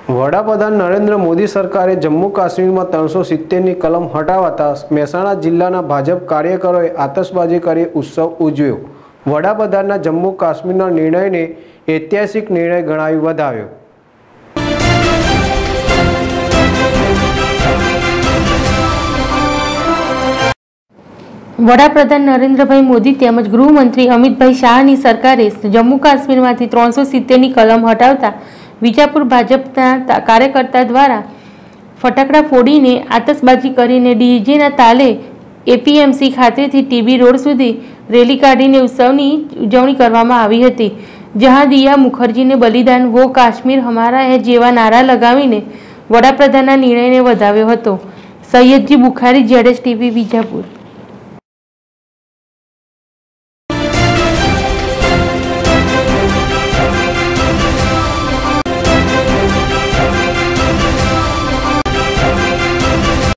વડાપ્રધાન નરેન્દ્ર મોદી સરકારે જમ્મુ કાશ્મીરમાં 370ની કલમ હટાવતા મહેસાણા જિલ્લાના ભાજપ કાર્યકરોએ આતશબાજી કરી ઉત્સવ ઉજવ્યો। વડાપ્રધાનના જમ્મુ કાશ્મીરના નિર્ણયને ઐતિહાસિક નિર્ણય ગણાવી વધાવ્યો। વડાપ્રધાન નરેન્દ્રભાઈ મોદી તેમજ ગૃહમંત્રી અમિતભાઈ શાહની સરકારે જમ્મુ કાશ્મીરમાંથી 370ની કલમ હટાવતા વિજાપુર ભાજપના કાર્યકર્તા દ્વારા ફટાકડા ફોડીને આતશબાજી કરીને ડીજેના તાલે એપીએમસી ખાતેથી ટીબી રોડ સુધી રેલી કાઢીને ઉત્સવની ઉજવણી કરવામાં આવી હતી। જહાં દિયા મુખર્જીને બલિદાન વો કાશ્મીર હમારા હૈ જેવા નારા લગાવીને વડાપ્રધાનના નિર્ણયને વધાવ્યો હતો। સૈયદજી બુખારી, ZSTV, વિજાપુર।